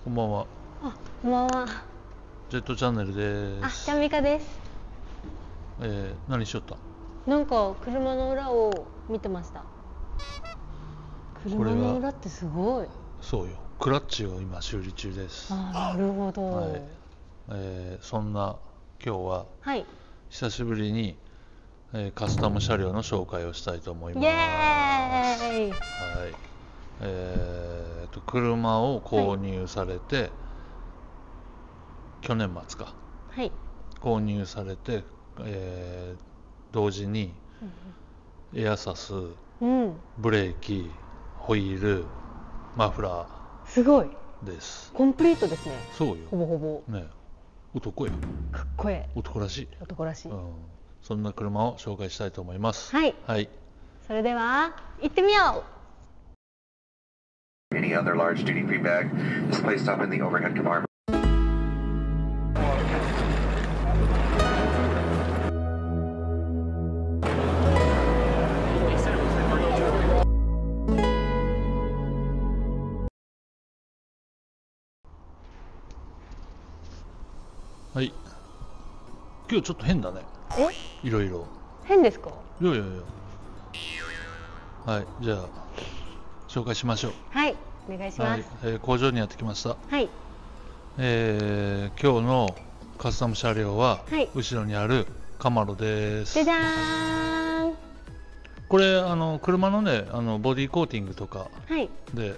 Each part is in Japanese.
こんばんは。 こんばんは。 ジェットチャンネルです。 ちゃんみかです。 何しよった？ なんか車の裏を見てました。車の裏ってすごい。 そうよ。クラッチを今修理中です。 なるほど。 はい。そんな今日は、久しぶりに、カスタム車両の紹介をしたいと思います。イエーイ。はい。車を購入されて、去年末か。購入されて、同時にエアサス、ブレーキ、ホイール、マフラー、 すごいです。 コンプリートですね。 そうよ。 ほぼほぼ。 ね、男よ。 かっこいい。 男らしい。 男らしい。 そんな車を紹介したいと思います。 はい。それでは行ってみよう。 Any other large duty free bag is placed up in the overhead compartment. はい。今日ちょっと変だね。いろいろ。 変ですか？ いやいやいや。はい、じゃあ紹介しましょう。 はい、お願いします。 工場にやってきました。 はい。 今日のカスタム車両は、後ろにあるカマロです。 じゃじゃーん。 これ車のねボディコーティングとかで、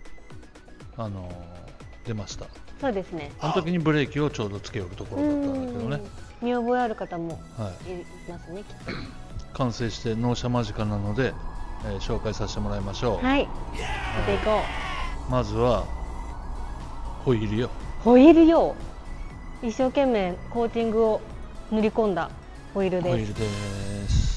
出ました。 そうですね。 あの時にブレーキをちょうどつけよるところだったんだけどね。 見覚えある方もいますね、きっと。 完成して納車間近なので、紹介させてもらいましょう。 はい、やっていこう。まずはホイールよ。 ホイールよ。一生懸命コーティングを塗り込んだホイールです。 ホイールです。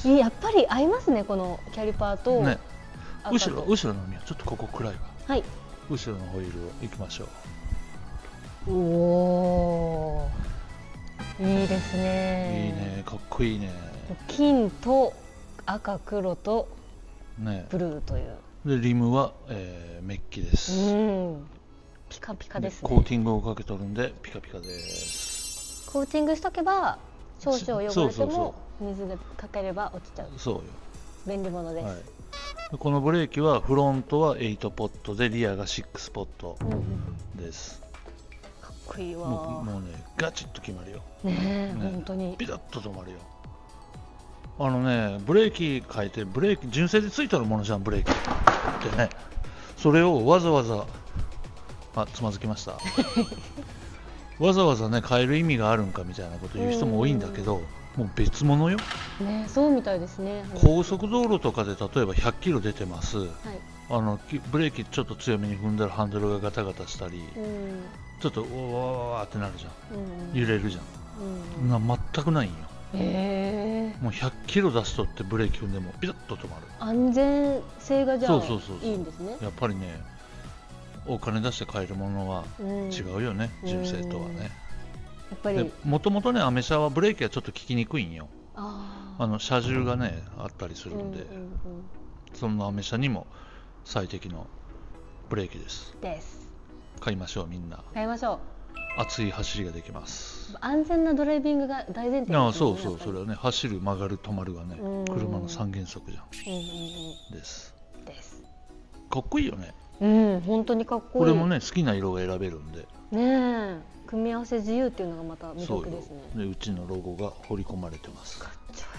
やっぱり合いますね、このキャリパーと。 ね、後ろの海はちょっとここ暗いわ。 はい。 後ろのホイールを行きましょう。 おお、いいですね。 いいね、かっこいいね。 金と赤、黒とブルーという。 でリムは、メッキです。 ピカピカですね。 コーティングをかけとるんでピカピカです。 コーティングしとけば少々汚れても水でかければ落ちちゃう。 そうよ。 便利物です。 このブレーキはフロントは8ポットでリアが6ポットです。 かっこいいわ。 もうねガチッと決まるよ。 ね、本当にピタッと止まるよ。ブレーキ変えて、ブレーキ純正でついてるものじゃん、ブレーキってね。それをわざわざつまずきましたわざわざね変える意味があるんかみたいなこと言う人も多いんだけど、もう別物よ。 ね、そうみたいですね。 高速道路とかで例えば100キロ出てます、ブレーキちょっと強めに踏んだらハンドルがガタガタしたり、ちょっとわーってなるじゃん、揺れるじゃん、全くないんよ。もう100キロ出すとってブレーキ踏んでもピタッと止まる。安全性がじゃあいいんですね。 やっぱりね、お金出して買えるものは違うよね、純正とはね。 やっぱりもともとねアメ車はブレーキはちょっと効きにくいんよ。車重がねあったりするんで、そんなアメ車にも最適のブレーキです。買いましょう。みんな買いましょう。 熱い走りができます。 安全なドライビングが大前提ですね。 そう、それはね、走る、曲がる、止まるがね、車の三原則じゃん。です。かっこいいよね。 本当にかっこいい。 これもね好きな色が選べるんでね、組み合わせ自由っていうのがまた魅力ですね。 でうちのロゴが彫り込まれてます。かっ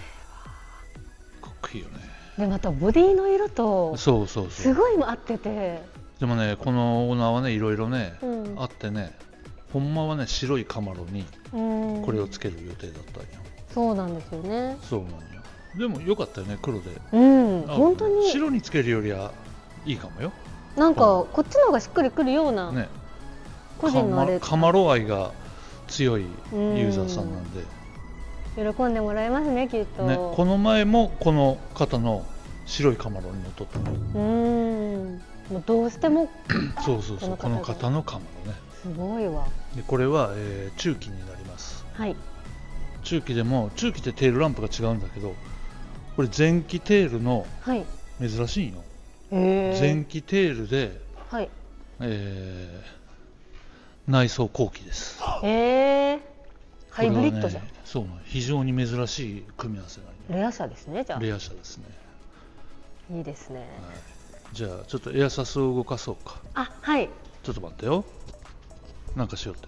こいいよね。 でまたボディの色とすごい合ってて。 でもねこのオーナーはねいろいろねあってね、ほんまはね白いカマロにこれをつける予定だったんよ。 そうなんですよね。 そうなんよ。でも良かったよね、黒で。 本当に白につけるよりはいいかもよ。 なんかこっちの方がしっくりくるような、個人のあれカマロ愛が強いユーザーさんなんで喜んでもらえますね、きっと。 この前もこの方の白いカマロに乗っとったの。 もうどうしてもそうこの方のカマロね。 すごいわ。 でこれは、中期になります。中期でも中期ってテールランプが違うんだけど、これ前期テールの珍しいんよ。前期テールで、 内装後期です。 ハイブリッドじゃん。 そう、非常に珍しい組み合わせなんで。 レア車ですね、じゃあ。 レア車ですね。 いいですね。 じゃあちょっとエアサスを動かそうか。 はい。 ちょっと待ってよ。なんかしようって。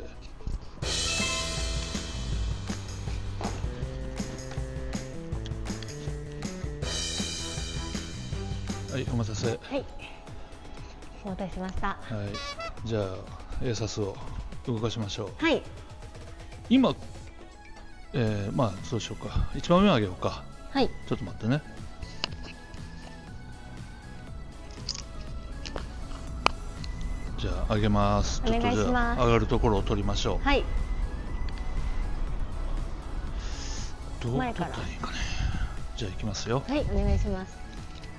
はい、お待たせ。 はい。お待たせしました。 はい。じゃあエアサスを動かしましょう。 はい。 今、まあそうしようか。一番上上げようか。 はい。 ちょっと待ってね。じゃあ上げます。 お願いします。 ちょっとじゃあ上がるところを取りましょう。 はい。 どう取ったらいいかね。じゃあ行きますよ。 はい、お願いします。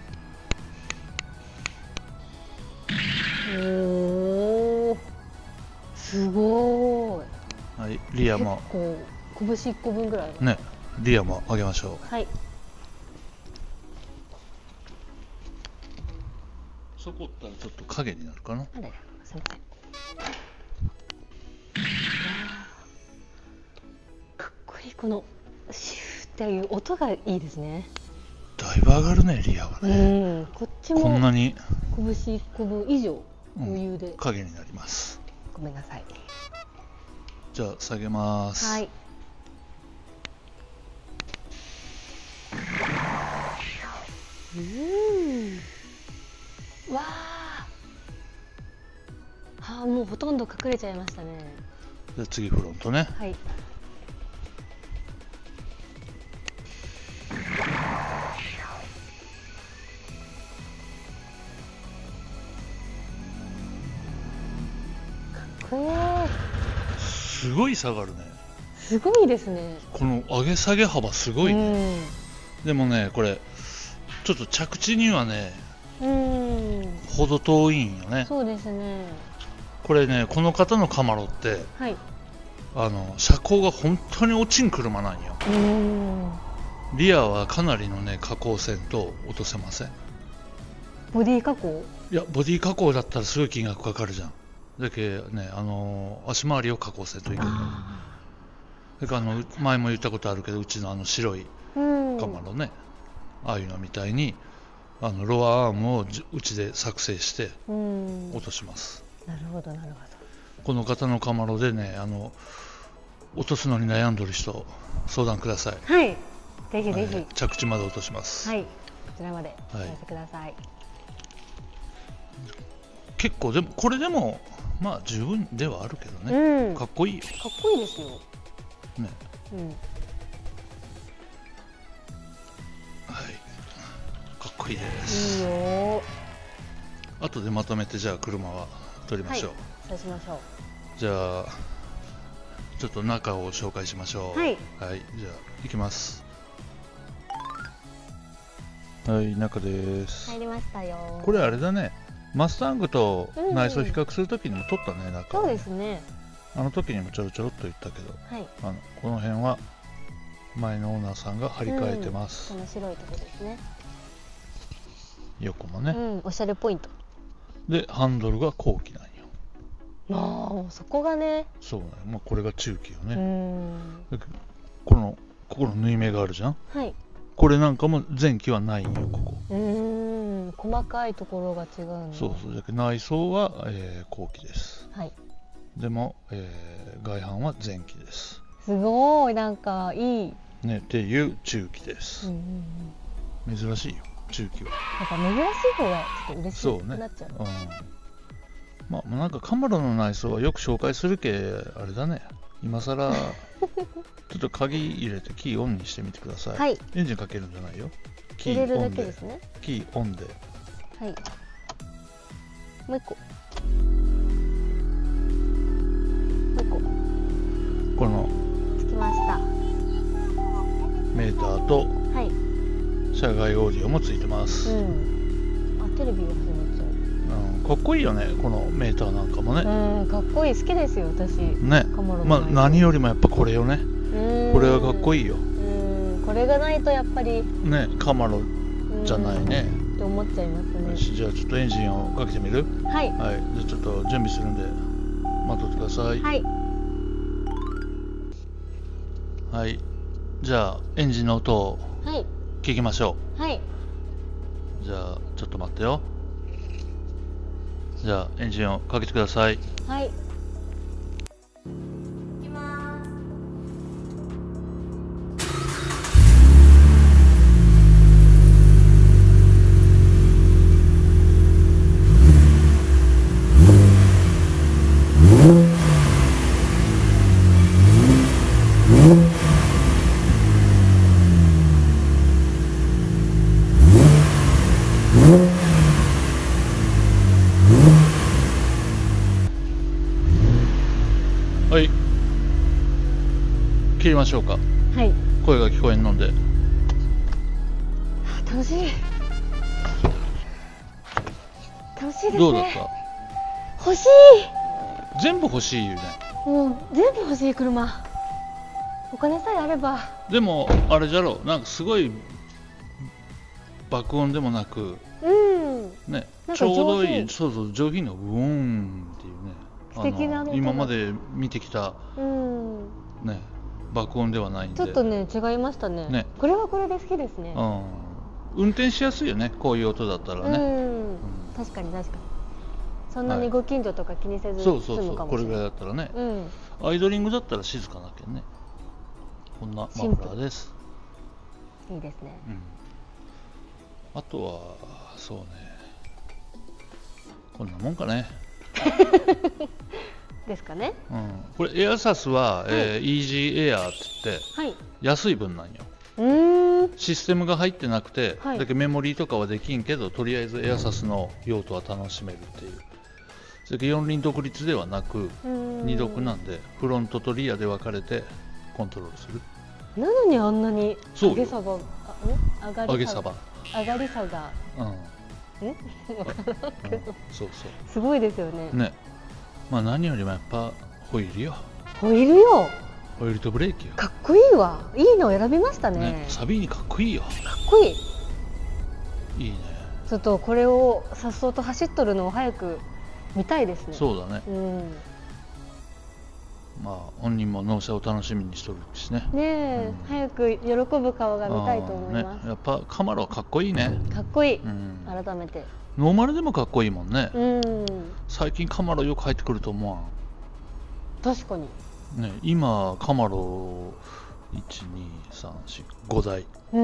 おお、すごい。 はい、リアも結構拳1個分ぐらいね、リアも上げましょう。 はい。 そこったらちょっと影になるかな。 すみません。かっこいい、このシューっていう音がいいですね。 だいぶ上がるね、リアはね。 こっちもこんなに拳1個分以上余裕で、 影になります。 ごめんなさい。 じゃあ下げます。 はい。わあ、もうほとんど隠れちゃいましたね。 じゃあ次フロントね。 はい。 すごい下がるね。 すごいですね。 この上げ下げ幅すごいね。でもね、これちょっと着地にはね、ほど遠いんよね。 そうですね。 これね、この方のカマロって、 はい、 車高が本当に落ちん車なんよ。リアはかなりのね加工せんと落とせません。 ボディ加工？ いや、ボディ加工だったらすごい金額かかるじゃん。だけね、足回りを加工せんといけない。それから前も言ったことあるけど、うちの白いカマロね、ああいうのみたいにロアアームをうちで作成して落とします。 なるほどなるほど。 この方のカマロでね、落とすのに悩んでる人相談ください。 はい、ぜひぜひ、 着地まで落とします。 はい、こちらまでお寄せください。 結構でもこれでもまあ十分ではあるけどね、かっこいいよ。 かっこいいですよね。はい、かっこいいです。 いいよ。 後でまとめて、じゃあ車は取りましょう。 そうしましょう。 じゃあちょっと中を紹介しましょう。はい、はい、じゃあ行きます。はい、中です。 入りましたよ。 これあれだね、マスタングと内装比較するときにも撮ったね、中。 そうですね。 あの時にもちょろちょろっと言ったけど、 はい、 この辺は前のオーナーさんが張り替えてます。 この白いところですね。 横もね、 おしゃれポイントで、ハンドルが後期なんよ。 もうそこがね。 そうね、これが中期よね。ここの縫い目があるじゃん。はい。これなんかも前期はないんよ、ここ。 細かいところが違うの。 そうそう。だけど内装は、後期です。 はい。 でも、外板は前期です。 すごい、なんかいいね、っていう中期です。珍しいよ、中期は。 なんか珍しい方がちょっと嬉しくなっちゃう。 まあなんかカマロの内装はよく紹介するけあれだね。今さらちょっと鍵入れてキーオンにしてみてください。はい。エンジンかけるんじゃないよ。 キーオンで。 キーオンで。 はい。もう一個。 このつきました。 メーターと車外オーディオもついてます。 テレビが始まっちゃう。 かっこいいよね、このメーターなんかもね。 かっこいい、好きですよ私。 ね。何よりもやっぱこれよね。これはかっこいいよ。 これがないとやっぱりね、カマロじゃないね。 って思っちゃいますね。 じゃあちょっとエンジンをかけてみる？ はい。 はい。じゃあちょっと準備するんで待っとってください。 はい。 はい。じゃあエンジンの音を聞きましょう。 はい。 じゃあちょっと待ってよ。じゃあエンジンをかけてください。 はい。 はい。切りましょうか。 はい。 声が聞こえんので。 楽しい。楽しいですね。 どうだった？ 欲しい。 全部欲しいよね。 もう全部欲しい車。お金さえあれば。 でもあれじゃろ、なんかすごい爆音でもなく、ね、ちょうどいい、そうそう上品なウォーンっていうね。 素敵な音が今まで見てきた、ね、爆音ではないんで。 ちょっとね違いましたね。これはこれで好きですね。 運転しやすいよね、こういう音だったらね。 確かに確かに。そんなにご近所とか気にせず済むかもしれない。そうそうそう、 これぐらいだったらね。アイドリングだったら静かだけどね。こんなマフラーです。 いいですね。 あとはそうね、こんなもんかね。 ですかね。 これエアサスは、イージーエアーって言って、安い分なんよ。システムが入ってなくて、だけメモリーとかはできんけど、とりあえずエアサスの用途は楽しめるっていう。それから4輪独立ではなく2独なんで、フロントとリアで分かれてコントロールする。 なのにあんなに上げ差が上げ差がそうそう、 すごいですよね。 ね、まあ何よりもやっぱホイールよ。 ホイールよ。 ホイールとブレーキよ。 かっこいいわ。いいのを選びましたね。 サビにかっこいいよ。かっこいい。 いいね。 ちょっとこれをさっそうと走っとるのを早く見たいですね。 そうだね。まあ本人も納車を楽しみにしとるしね。 ねえ、早く喜ぶ顔が見たいと思います。 やっぱカマロかっこいいね。 かっこいい。改めて。 ノーマルでもかっこいいもんね。最近カマロよく入ってくると思わん。 確かに。 ね、今カマロ1、2、3、4、5台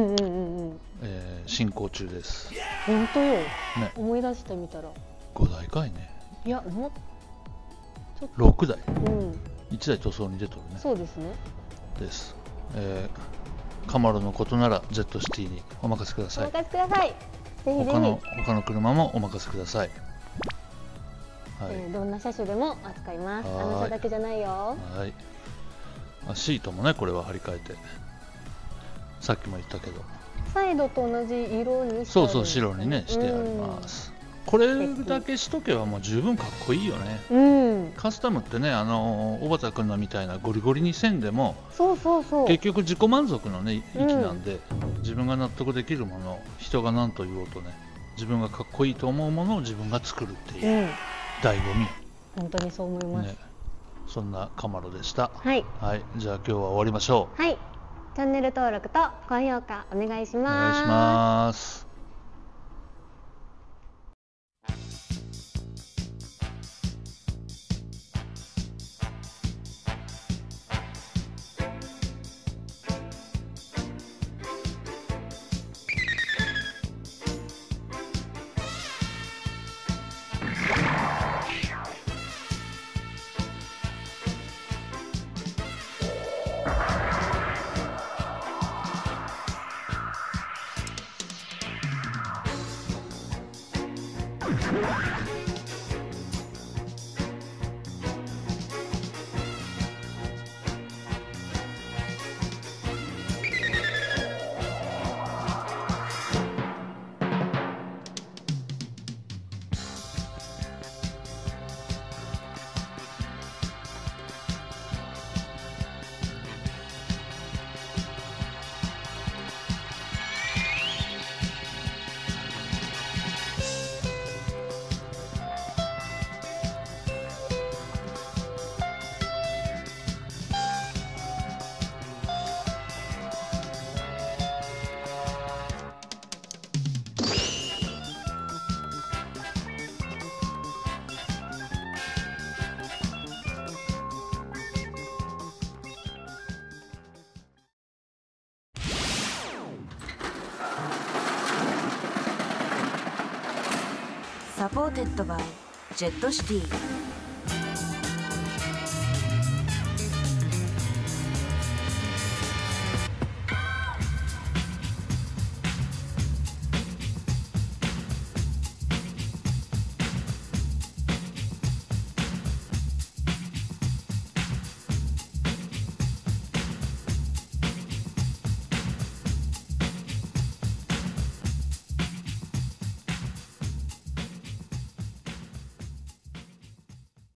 進行中です。 本当よ。思い出してみたら。 5台かいね。 いや、もう6台。1台塗装に出とるね。 そうですね。 です。カマロのことならジェットシティにお任せください。 お任せください。ぜひぜひ。 他の車もお任せください。 どんな車種でも扱います。あの車だけじゃないよ。 はい。シートもね、これは張り替えて。さっきも言ったけど。 サイドと同じ色にして。 そうそう、白にねしてあります。これだけしとけばもう十分かっこいいよね。カスタムってね、小畑君のみたいなゴリゴリにせんでも、結局自己満足のね域なんで、自分が納得できるもの、人が何と言おうとね、自分がかっこいいと思うものを自分が作るっていう醍醐味。 本当にそう思います。 そんなカマロでした。 はい。 じゃあ今日は終わりましょう。 はい。チャンネル登録と高評価お願いします。 お願いします。 サポーテッドバイジェットシティ。